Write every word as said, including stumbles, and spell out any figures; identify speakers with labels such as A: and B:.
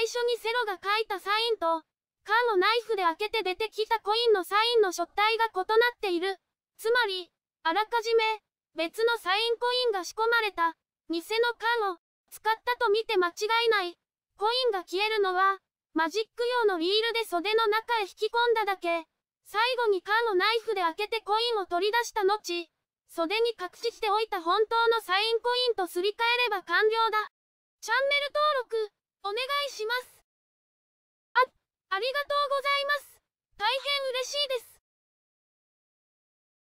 A: 初にセロが書いたサインと、缶をナイフで開けて出てきたコインのサインの書体が異なっている。つまり、あらかじめ、別のサインコインが仕込まれた、偽の缶を使ったと見て間違いない。コインが消えるのは、マジック用のリールで袖の中へ引き込んだだけ。最後に缶をナイフで開けてコインを取り出した後、袖に隠しておいた本当のサインコインとすり替えれば完了だ。チャンネル登録、お願いします。あ、ありがとうございます。大変嬉しいです。